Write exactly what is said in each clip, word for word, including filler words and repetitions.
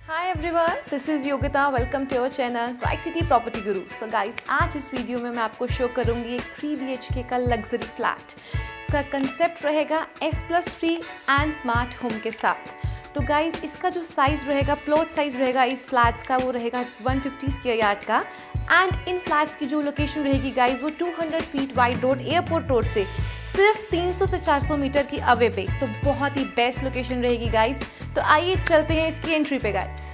Hi everyone, this is Yogita. Welcome to our channel Tricity Property Guru. So guys, आज इस video में मैं आपको शो करूंगी एक थ्री बी एच के का लग्जरी फ्लैट। इसका कंसेप्ट रहेगा S plus three and smart home के साथ। तो गाइस, इसका जो साइज़ रहेगा, प्लॉट साइज़ रहेगा इस फ्लैट्स का, वो रहेगा वन फिफ्टी स्क्वायर यार्ड का। एंड इन फ्लैट्स की जो लोकेशन रहेगी गाइस, वो two hundred feet wide road, airport road से सिर्फ तीन सौ से चार सौ मीटर की अवे पे। तो बहुत ही बेस्ट लोकेशन रहेगी गाइस। तो आइए चलते हैं इसकी एंट्री पे गाइस।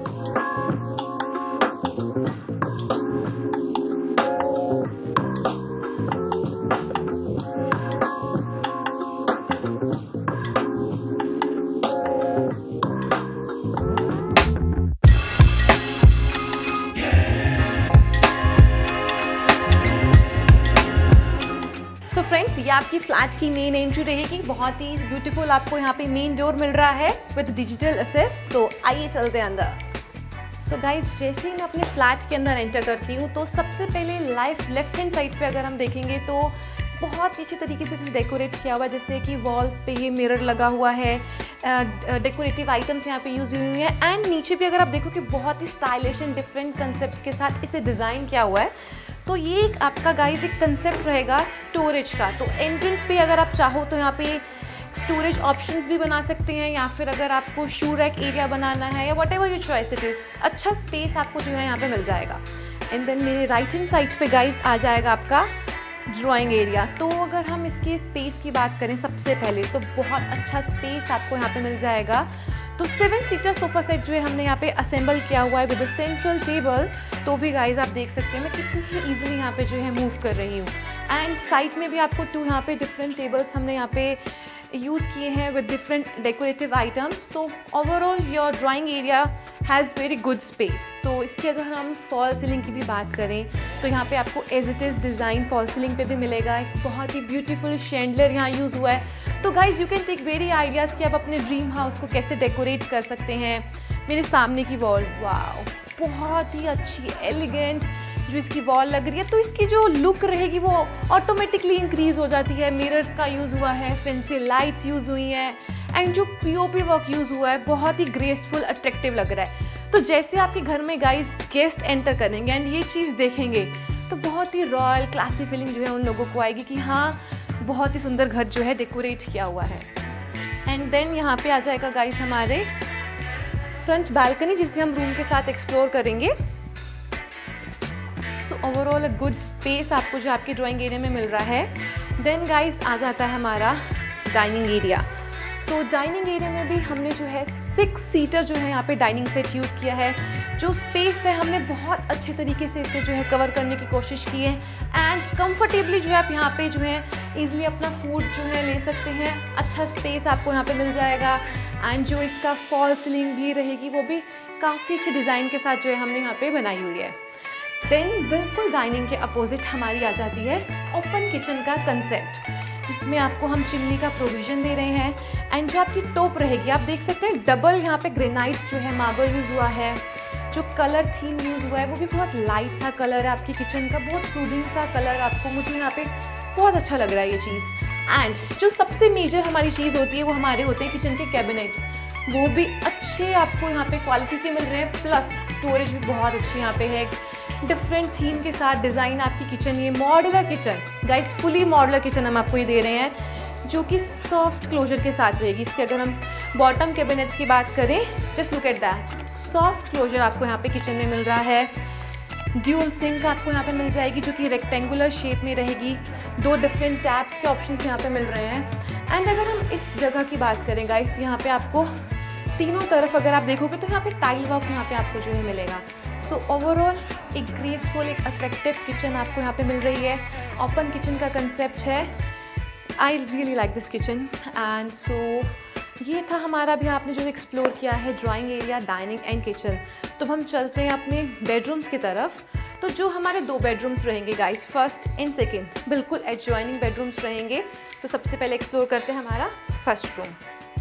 सो फ्रेंड्स, ये आपकी फ्लैट की मेन एंट्री रहेगी। बहुत ही ब्यूटीफुल आपको यहाँ पे मेन डोर मिल रहा है विद डिजिटल असेस। तो आइए चलते हैं अंदर। सो so गाइज, जैसे ही मैं अपने फ्लैट के अंदर एंटर करती हूँ तो सबसे पहले लाइफ लेफ्ट हैंड साइड पे अगर हम देखेंगे तो बहुत ही अच्छे तरीके से इसे डेकोरेट किया हुआ है। जैसे कि वॉल्स पे ये मिरर लगा हुआ है, डेकोरेटिव आइटम्स यहाँ पे यूज़ हुई हुई हैं। एंड नीचे भी अगर आप देखो कि बहुत ही स्टाइलिश एंड डिफरेंट कंसेप्ट के साथ इसे डिज़ाइन किया हुआ है। तो ये एक आपका गाइज एक कंसेप्ट रहेगा स्टोरेज का। तो एंट्रेंस पे अगर आप चाहो तो यहाँ पे स्टोरेज ऑप्शंस भी बना सकते हैं, या फिर अगर आपको शू रैक एरिया बनाना है या whatever your choice it is, अच्छा स्पेस आपको जो है यहाँ पे मिल जाएगा। एंड देन मेरे राइट हैंड साइड पे गाइज आ जाएगा आपका ड्राइंग एरिया। तो अगर हम इसके स्पेस की बात करें सबसे पहले, तो बहुत अच्छा स्पेस आपको यहाँ पे मिल जाएगा। तो सेवन सीटर सोफा सेट जो है हमने यहाँ पे असेंबल किया हुआ है विद सेंट्रल टेबल। तो भी गाइज आप देख सकते हैं मैं कितनी ही ईजिली यहाँ पे जो है मूव कर रही हूँ। एंड साइड में भी आपको टू यहाँ पे डिफरेंट टेबल्स हमने यहाँ पे यूज़ किए हैं विद डिफरेंट डेकोरेटिव आइटम्स। तो overall your drawing area has very good space. तो इसकी अगर हम फॉल सीलिंग की भी बात करें तो यहाँ पे आपको as it is design fall ceiling पे भी मिलेगा। एक बहुत ही ब्यूटीफुल शैंडलर यहाँ यूज़ हुआ है। तो guys, you can take very ideas कि आप अपने ड्रीम हाउस को कैसे डेकोरेट कर सकते हैं। मेरे सामने की वॉल, वाओ, बहुत ही अच्छी एलिगेंट जो इसकी वॉल लग रही है। तो इसकी जो लुक रहेगी वो ऑटोमेटिकली इंक्रीज़ हो जाती है। मिरर्स का यूज़ हुआ है, फैंसी लाइट्स यूज़ हुई हैं, एंड जो पीओपी वर्क यूज़ हुआ है बहुत ही ग्रेसफुल, अट्रैक्टिव लग रहा है। तो जैसे आपके घर में गाइज गेस्ट एंटर करेंगे एंड ये चीज़ देखेंगे तो बहुत ही रॉयल क्लासी फीलिंग जो है उन लोगों को आएगी कि हाँ, बहुत ही सुंदर घर जो है डेकोरेट किया हुआ है। एंड देन यहाँ पे आ जाएगा गाइज हमारे फ्रंट बालकनी, जिसे हम रूम के साथ एक्सप्लोर करेंगे। So overall a good space आपको जो आपके ड्राइंग एरिया में मिल रहा है। देन गाइज आ जाता है हमारा dining area. So dining area में भी हमने जो है सिक्स सीटर जो है यहाँ पे डाइनिंग सेट यूज़ किया है। जो स्पेस है हमने बहुत अच्छे तरीके से इसे जो है कवर करने की कोशिश की है। एंड कंफर्टेबली जो है आप यहाँ पे जो है ईजिली अपना फूड जो है ले सकते हैं। अच्छा स्पेस आपको यहाँ पे मिल जाएगा। एंड जो इसका फॉल सीलिंग भी रहेगी वो भी काफ़ी अच्छे डिज़ाइन के साथ जो है हमने यहाँ पे बनाई हुई है। देन बिल्कुल डाइनिंग के अपोजिट हमारी आ जाती है ओपन किचन का कंसेप्ट, जिसमें आपको हम चिमनी का प्रोविज़न दे रहे हैं। एंड जो आपकी टॉप रहेगी, आप देख सकते हैं डबल यहाँ पे ग्रेनाइट जो है मार्बल यूज़ हुआ है। जो कलर थीम यूज़ हुआ है वो भी बहुत लाइट सा कलर है आपकी किचन का, बहुत सूदिंग सा कलर आपको, मुझे यहाँ पे बहुत अच्छा लग रहा है ये चीज़। एंड जो सबसे मेजर हमारी चीज़ होती है वो हमारे होते हैं किचन के कैबिनेट्स। वो भी अच्छे आपको यहाँ पे क्वालिटी के मिल रहे हैं, प्लस स्टोरेज भी बहुत अच्छी यहाँ पे है। डिफरेंट थीम के साथ डिज़ाइन आपकी किचन, ये modular kitchen guys, fully modular kitchen हम आपको ये दे रहे हैं, जो कि सॉफ्ट क्लोजर के साथ रहेगी। इसके अगर हम बॉटम कैबिनेट्स की बात करें, just look at that, soft closer आपको यहाँ पे किचन में मिल रहा है। ड्यूल सिंक आपको यहाँ पे मिल जाएगी जो कि रेक्टेंगुलर शेप में रहेगी। दो डिफरेंट टैप्स के ऑप्शंस यहाँ पे मिल रहे हैं। एंड अगर हम इस जगह की बात करें गाइस, यहाँ पे आपको तीनों तरफ अगर आप देखोगे तो यहाँ पे टाइल वर्क यहाँ पे आपको जो है मिलेगा। सो ओवरऑल एक ग्रेसफुल, एक अट्रैक्टिव किचन आपको यहाँ पे मिल रही है। ओपन किचन का कंसेप्ट है। I really like this kitchen. And so ये था हमारा भी आपने जो एक्सप्लोर किया है drawing area, dining and kitchen. तो हम चलते हैं अपने बेडरूम्स की तरफ। तो जो हमारे दो बेडरूम्स रहेंगे गाइस, फर्स्ट एंड सेकेंड, बिल्कुल एडजॉइनिंग बेडरूम्स रहेंगे। तो सबसे पहले एक्सप्लोर करते हैं हमारा फर्स्ट रूम।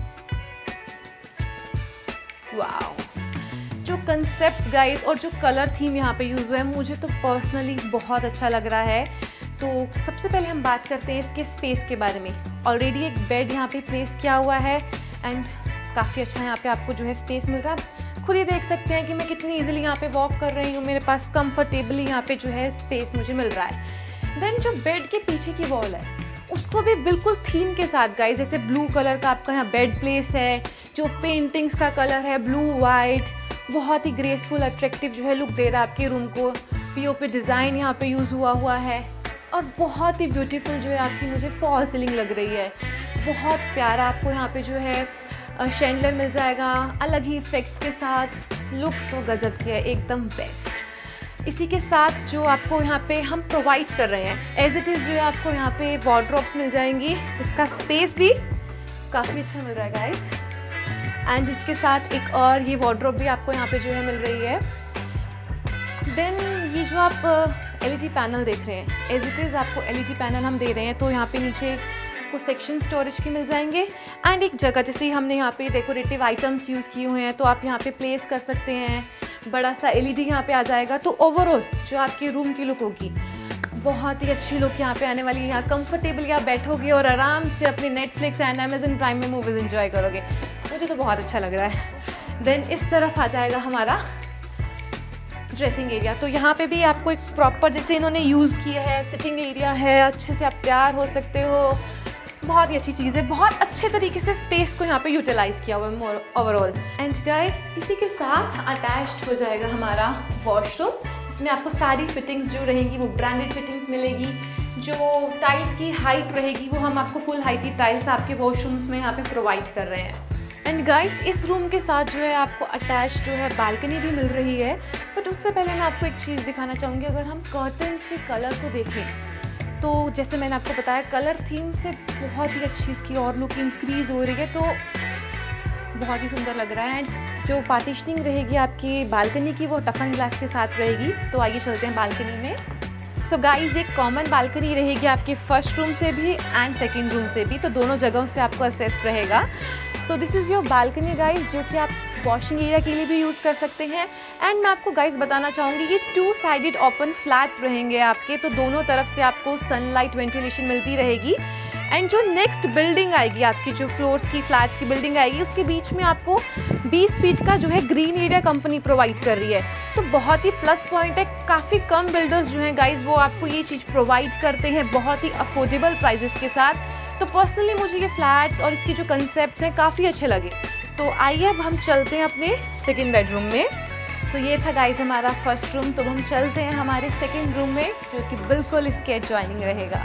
वाओ, जो कंसेप्ट गाइस और जो कलर थीम यहाँ पे यूज़ हुआ है मुझे तो पर्सनली बहुत अच्छा लग रहा है। तो सबसे पहले हम बात करते हैं इसके स्पेस के बारे में। ऑलरेडी एक बेड यहाँ पे प्लेस किया हुआ है एंड काफ़ी अच्छा यहाँ पे आपको जो है स्पेस मिल रहा है। खुद ही देख सकते हैं कि मैं कितनी इजीली यहाँ पे वॉक कर रही हूँ, मेरे पास कंफर्टेबली यहाँ पे जो है स्पेस मुझे मिल रहा है। देन जो बेड के पीछे की वॉल है उसको भी बिल्कुल थीम के साथ गाइस, जैसे ब्लू कलर का आपका यहाँ बेड प्लेस है, जो पेंटिंग्स का कलर है ब्लू वाइट, बहुत ही ग्रेसफुल अट्रैक्टिव जो है लुक दे रहा है आपके रूम को। पीओपी डिज़ाइन यहाँ पे यूज़ हुआ हुआ है और बहुत ही ब्यूटीफुल जो है आपकी मुझे फॉल सीलिंग लग रही है। बहुत प्यारा आपको यहाँ पे जो है शैंडलर मिल जाएगा अलग ही इफेक्ट्स के साथ। लुक तो गजब की है, एकदम बेस्ट। इसी के साथ जो आपको यहाँ पे हम प्रोवाइड कर रहे हैं एज इट इज़ जो है आपको यहाँ पे वार्डरोब्स मिल जाएंगी, जिसका स्पेस भी काफ़ी अच्छा मिल रहा है गाइस। एंड इसके साथ एक और ये वार्डरोब भी आपको यहाँ पे जो है मिल रही है। देन ये जो आप एलईडी पैनल देख रहे हैं एज इट इज़ आपको एलईडी पैनल हम दे रहे हैं, तो यहाँ पे नीचे को सेक्शन स्टोरेज की मिल जाएंगे एंड एक जगह जैसे हमने यहाँ पे डेकोरेटिव आइटम्स यूज़ किए हुए हैं तो आप यहाँ पे प्लेस कर सकते हैं। बड़ा सा एलईडी यहाँ पे आ जाएगा, तो ओवरऑल जो आपके रूम की लुक होगी बहुत ही अच्छी लुक यहाँ पे आने वाली है। यहाँ कंफर्टेबली आप बैठोगे और आराम से अपने नेटफ्लिक्स एंड अमेजन प्राइम में मूवीज़ एंजॉय करोगे। मुझे तो बहुत अच्छा लग रहा है। देन इस तरफ आ जाएगा हमारा ड्रेसिंग एरिया, तो यहाँ पे भी आपको एक प्रॉपर जैसे इन्होंने यूज़ किया है सिटिंग एरिया है, अच्छे से आप तैयार हो सकते हो। बहुत ही अच्छी चीज़ है, बहुत अच्छे तरीके से स्पेस को यहाँ पे यूटिलाइज किया हुआ है ओवरऑल। एंड गाइस इसी के साथ अटैच्ड हो जाएगा हमारा वॉशरूम। इसमें आपको सारी फिटिंग्स जो रहेंगी वो ब्रांडेड फिटिंग्स मिलेगी। जो टाइल्स की हाइट रहेगी वो हम आपको फुल हाइट की टाइल्स आपके वॉशरूम्स में यहाँ पे प्रोवाइड कर रहे हैं। एंड गाइस इस रूम के साथ जो है आपको अटैच जो है बालकनी भी मिल रही है। बट उससे पहले मैं आपको एक चीज़ दिखाना चाहूँगी, अगर हम कर्टन्स के कलर को देखें तो जैसे मैंने आपको बताया कलर थीम से बहुत ही अच्छी इसकी और लुक इंक्रीज़ हो रही है, तो बहुत ही सुंदर लग रहा है। एंड जो पार्टीशनिंग रहेगी आपकी बालकनी की वो टफन ग्लास के साथ रहेगी। तो आइए चलते हैं बालकनी में। सो गाइज एक कॉमन बालकनी रहेगी आपके फर्स्ट रूम से भी एंड सेकेंड रूम से भी, तो दोनों जगहों से आपको एक्सेस रहेगा। So this is your balcony guys, जो कि आप वॉशिंग एरिया के लिए भी यूज़ कर सकते हैं। एंड मैं आपको गाइज बताना चाहूँगी ये टू साइडेड ओपन फ्लैट्स रहेंगे आपके, तो दोनों तरफ से आपको सनलाइट वेंटिलेशन मिलती रहेगी। एंड जो नेक्स्ट बिल्डिंग आएगी आपकी, जो फ्लोर्स की फ्लैट्स की बिल्डिंग आएगी, उसके बीच में आपको बीस फीट का जो है ग्रीन एरिया कंपनी प्रोवाइड कर रही है, तो बहुत ही प्लस पॉइंट है। काफ़ी कम बिल्डर्स जो हैं गाइज वो आपको ये चीज़ प्रोवाइड करते हैं बहुत ही अफोर्डेबल प्राइजेस के साथ। तो पर्सनली मुझे ये फ्लैट्स और इसकी जो कंसेप्ट हैं काफ़ी अच्छे लगे। तो आइए अब हम चलते हैं अपने सेकेंड बेडरूम में। सो so, ये था गाइज हमारा फर्स्ट रूम, तो हम चलते हैं हमारे सेकेंड रूम में जो कि बिल्कुल इसके एडजॉइनिंग रहेगा।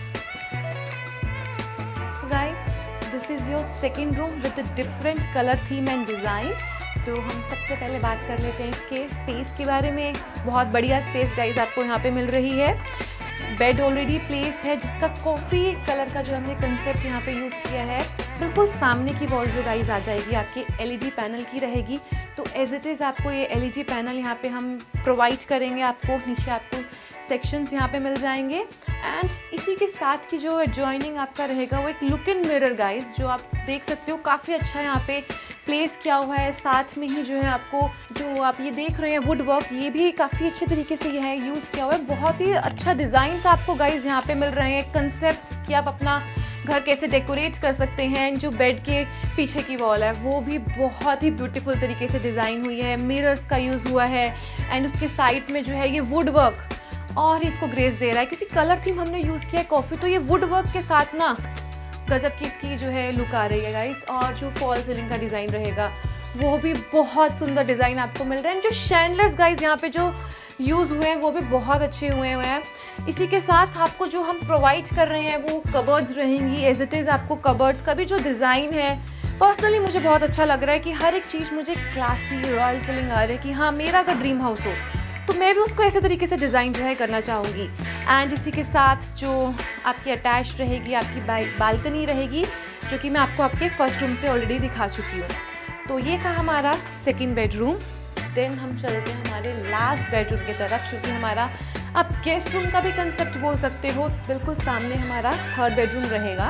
So guys this is your second room with different colour theme and design. तो हम सबसे पहले बात कर लेते हैं इसके स्पेस के बारे में। बहुत बढ़िया स्पेस गाइज आपको यहाँ पे मिल रही है। बेड ऑलरेडी प्लेस है जिसका कॉफ़ी कलर का जो हमने कंसेप्ट यहाँ पे यूज़ किया है। बिल्कुल सामने की वॉल जो गाइज आ जाएगी आपके एलईडी पैनल की रहेगी, तो एज इट इज़ आपको ये एलईडी पैनल यहाँ पे हम प्रोवाइड करेंगे। आपको नीचे आपको सेक्शंस यहाँ पे मिल जाएंगे। एंड इसी के साथ की जो एडजॉइनिंग आपका रहेगा वो एक लुक इन मिरर गाइज, जो आप देख सकते हो काफ़ी अच्छा यहाँ पे प्लेस किया हुआ है। साथ में ही जो है आपको जो आप ये देख रहे हैं वुड वर्क, ये भी काफ़ी अच्छे तरीके से यह है यूज़ किया हुआ है। बहुत ही अच्छा डिज़ाइंस आपको गाइज यहाँ पे मिल रहे हैं, कंसेप्ट्स कि आप अपना घर कैसे डेकोरेट कर सकते हैं। जो बेड के पीछे की वॉल है वो भी बहुत ही ब्यूटीफुल तरीके से डिज़ाइन हुई है, मिरर्स का यूज़ हुआ है। एंड उसके साइड्स में जो है ये वुड वर्क और इसको ग्रेस दे रहा है, क्योंकि कलर थीम हमने यूज़ किया है कॉफ़ी, तो ये वुड वर्क के साथ ना गजब की इसकी जो है लुक आ रही है गाइस। और जो फॉल सीलिंग का डिज़ाइन रहेगा वो भी बहुत सुंदर डिज़ाइन आपको मिल रहा है। जो शैंडलर्स गाइस यहाँ पे जो यूज़ हुए हैं वो भी बहुत अच्छे हुए हुए हैं। इसी के साथ आपको जो हम प्रोवाइड कर रहे हैं वो कबर्ड्स रहेंगी एज इट इज़। आपको कबर्ड्स का भी जो डिज़ाइन है पर्सनली मुझे बहुत अच्छा लग रहा है कि हर एक चीज़ मुझे क्लासी रॉयल फीलिंग आ रही है कि हाँ मेरा अगर ड्रीम हाउस हो तो मैं भी उसको ऐसे तरीके से डिज़ाइन जो है करना चाहूँगी। एंड इसी के साथ जो आपकी अटैच रहेगी आपकी बालकनी रहेगी, जो कि मैं आपको आपके फर्स्ट रूम से ऑलरेडी दिखा चुकी हूँ। तो ये था हमारा सेकंड बेडरूम। देन हम चलते हैं हमारे लास्ट बेडरूम की तरफ, जो कि हमारा आप गेस्ट रूम का भी कंसेप्ट बोल सकते हो। बिल्कुल सामने हमारा थर्ड बेडरूम रहेगा,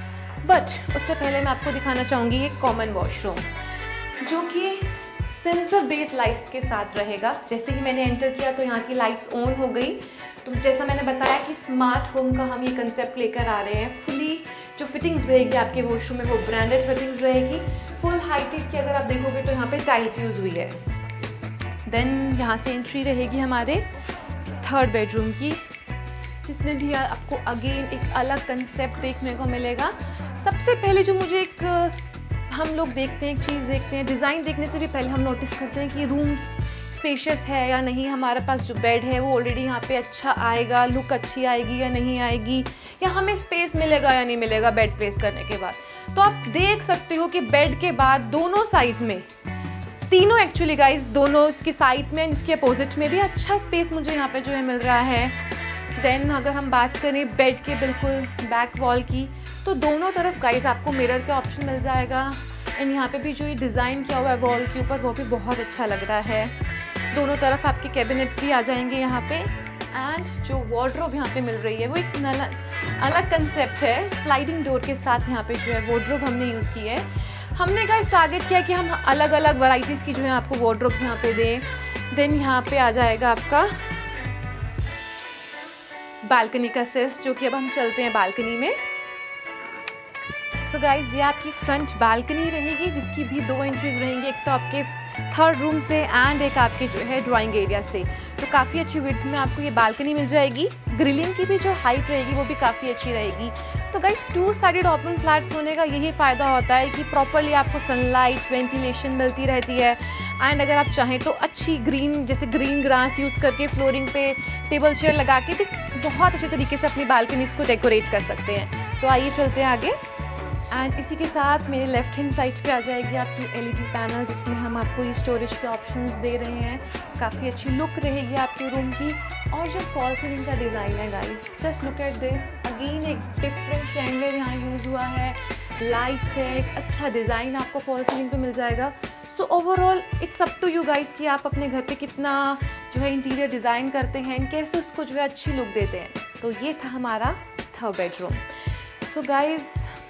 बट उससे पहले मैं आपको दिखाना चाहूँगी एक कॉमन वॉशरूम जो कि सेंसर बेस्ड लाइट्स के साथ रहेगा। जैसे ही मैंने एंटर किया तो यहाँ की लाइट्स ऑन हो गई। तो जैसा मैंने बताया कि स्मार्ट होम का हम ये कंसेप्ट लेकर आ रहे हैं, फुली जो फिटिंग्स रहेगी आपके वॉशरूम में वो ब्रांडेड फिटिंग्स रहेगी। फुल हाइटेड की अगर आप देखोगे तो यहाँ पे टाइल्स यूज़ हुई है। देन यहाँ से एंट्री रहेगी हमारे थर्ड बेडरूम की, जिसमें भी आपको अगेन एक अलग कंसेप्ट देखने को मिलेगा। सबसे पहले जो मुझे एक हम लोग देखते हैं, एक चीज़ देखते हैं, डिज़ाइन देखने से भी पहले हम नोटिस करते हैं कि रूम्स स्पेशियस है या नहीं, हमारे पास जो बेड है वो ऑलरेडी यहाँ पे अच्छा आएगा, लुक अच्छी आएगी या नहीं आएगी, या हमें स्पेस मिलेगा या नहीं मिलेगा बेड प्लेस करने के बाद। तो आप देख सकते हो कि बेड के बाद दोनों साइड्स में, तीनों एक्चुअली गाइस, दोनों इसके साइड्स में, इसके अपोजिट में भी अच्छा स्पेस मुझे यहाँ पे जो है मिल रहा है। देन अगर हम बात करें बेड के बिल्कुल बैक वॉल की, तो दोनों तरफ गाइस आपको मिरर का ऑप्शन मिल जाएगा। एंड यहाँ पे भी जो ये डिज़ाइन किया हुआ है वॉल के ऊपर वो भी बहुत अच्छा लग रहा है। दोनों तरफ आपके कैबिनेट्स भी आ जाएंगे यहाँ पे। एंड जो वार्डरोब यहाँ पे मिल रही है वो एक अलग अलग कंसेप्ट है, स्लाइडिंग डोर के साथ यहाँ पे जो है वार्डरोब हमने यूज़ की है। हमने गाइस टारगेट किया कि हम अलग अलग वैरायटीज़ की जो है आपको वार्डरोब्स यहाँ पे दें। देन यहाँ पे आ जाएगा आपका बालकनी का सेस, जो कि अब हम चलते हैं बालकनी में। सो गाइज ये आपकी फ्रंट बालकनी रहेगी, जिसकी भी दो एंट्रीज रहेंगी, एक तो आपके थर्ड रूम से एंड एक आपके जो है ड्राइंग एरिया से। तो काफ़ी अच्छी विड्थ में आपको ये बालकनी मिल जाएगी। ग्रिलिंग की भी जो हाइट रहेगी वो भी काफ़ी अच्छी रहेगी। तो guys two sided open flats होने का यही फ़ायदा होता है कि प्रॉपरली आपको सनलाइट, वेंटिलेशन मिलती रहती है। एंड अगर आप चाहें तो अच्छी ग्रीन, जैसे ग्रीन ग्रास यूज़ करके फ्लोरिंग पे टेबल चेयर लगा के भी बहुत अच्छे तरीके से अपनी बालकनीज़ को डेकोरेट कर सकते हैं। तो आइए चलते हैं आगे। एंड इसी के साथ मेरे लेफ्ट हैंड साइड पे आ जाएगी आपकी एलईडी पैनल, जिसमें हम आपको ये स्टोरेज के ऑप्शंस दे रहे हैं। काफ़ी अच्छी लुक रहेगी आपके रूम की। और जो फॉल सीलिंग का डिज़ाइन है guys, just look at this, again एक डिफरेंट कैंडल यहाँ यूज़ हुआ है, लाइट्स है, एक अच्छा डिज़ाइन आपको फॉल सीलिंग पे मिल जाएगा। So overall it's up to you guys कि आप अपने घर पे कितना जो है इंटीरियर डिज़ाइन करते हैं, कैसे उसको जो है अच्छी लुक देते हैं। तो ये था हमारा third bedroom. So guys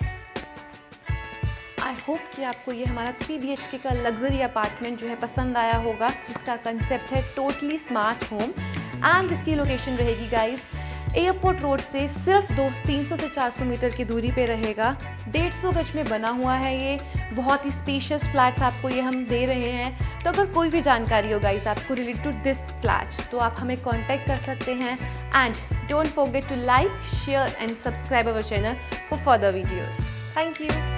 I hope कि आपको ये हमारा थ्री बी एच के का लग्जरी अपार्टमेंट जो है पसंद आया होगा, जिसका कंसेप्ट है टोटली स्मार्ट होम। एंड इसकी लोकेशन रहेगी गाइस एयरपोर्ट रोड से सिर्फ दो तीन सौ से चार सौ मीटर की दूरी पे रहेगा। डेढ़ सौ गज में बना हुआ है ये, बहुत ही स्पेशियस फ्लैट्स आपको ये हम दे रहे हैं। तो अगर कोई भी जानकारी हो गाइस आपको रिलेटेड टू दिस फ्लैट, तो आप हमें कांटेक्ट कर सकते हैं। And don't forget to like, share and subscribe our channel for further videos. Thank you.